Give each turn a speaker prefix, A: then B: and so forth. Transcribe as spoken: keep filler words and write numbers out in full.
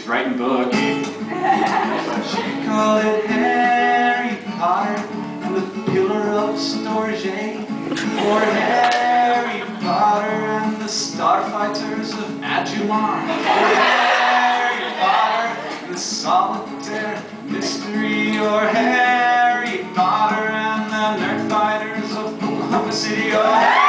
A: he's writing a book.
B: She call it Harry Potter and the Pillar of Storage, or Harry Potter and the Starfighters of Adjumar, or Harry Potter and the Solitaire Mystery, or Harry Potter and the Nerdfighters of Oklahoma City, or